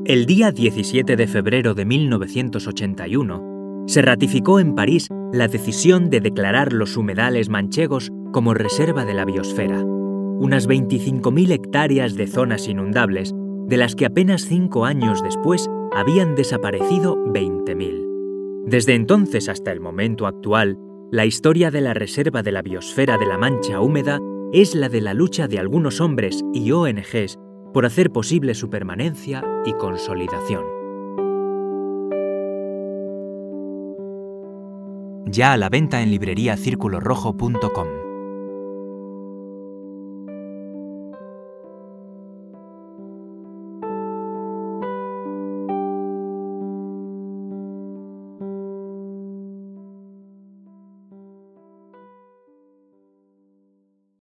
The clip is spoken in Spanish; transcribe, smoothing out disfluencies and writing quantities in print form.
El día 17 de febrero de 1981, se ratificó en París la decisión de declarar los humedales manchegos como reserva de la biosfera, unas 25.000 hectáreas de zonas inundables, de las que apenas 5 años después habían desaparecido 20.000. Desde entonces hasta el momento actual, la historia de la Reserva de la Biosfera de la Mancha Húmeda es la de la lucha de algunos hombres y ONGs por hacer posible su permanencia y consolidación. Ya a la venta en libreriacirculorrojo.com.